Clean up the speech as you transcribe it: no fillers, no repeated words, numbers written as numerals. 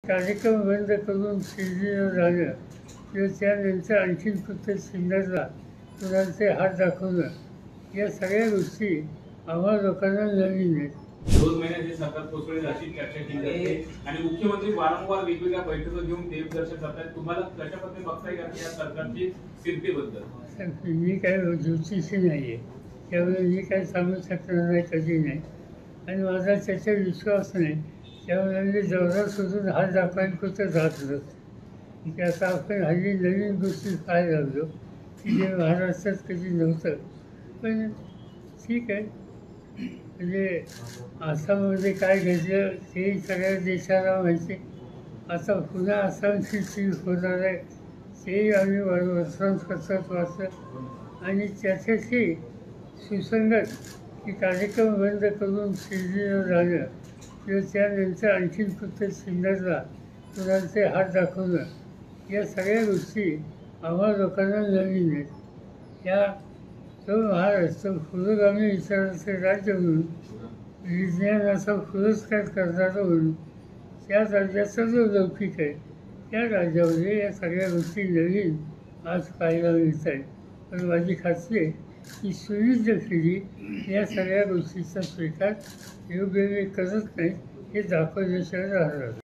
कार्यक्रम बंद करून शिर्डीला जाणं किंवा त्यानंतर आणखीन फक्त सिन्नरला मुलांचे हात दाखवणं या सगळ्या गोष्टी आम्हा लोकांना नवीन आहेत. 2 महिन्यात हे सरकार कोसळेल अशी चर्चा केली जाते आणि मुख्यमंत्री वारंवार वेगवेगळ्या बैठका घेऊन देवदर्शन करतात. तुम्हाला कशा पद्धतीने बघताय का या सरकारची स्थिरतेबद्दल? मी काय ज्योतिषी नाही आहे, त्यामुळे मी काय सांगू शकणार नाही, कधी नाही, आणि माझा त्याचा विश्वास नाही. त्यामुळे मी जवळ सोडून हात दाखवायला कुठं जात नसतो की आता आपण हल्ली नवीन गोष्टी पाहायला लागलो की जे महाराष्ट्रात कधी नव्हतं. पण ठीक आहे, म्हणजे आसाममध्ये काय घडलं ते सगळ्या देशाला माहिती. आता पुन्हा आसामची चीज होणार आहे तेही आम्ही वर्तमानपत्रात वाचलं आणि त्याच्याशी सुसंगत की कार्यक्रम बंद करून शिर्डीला जाणं किंवा त्यानंतर आणखीन फक्त सिन्नरला मुलांचे हात दाखवणं या सगळ्या गोष्टी आम्हा लोकांना नवीन आहेत. ह्या तो महाराष्ट्र पुरोगामी विचाराचे राज्य म्हणून विज्ञानाचा पुरस्कार करणारा म्हणून त्या राज्याचा जो लौकिक आहे त्या राज्यामध्ये या सगळ्या गोष्टी नवीन आज पाहायला मिळत आहेत. पण माझी खात्री आहे की सुविध पिढी या सगळ्या गोष्टीचा स्वीकार योग्य करत नाही हे दाखवल्याशिवाय राहणार.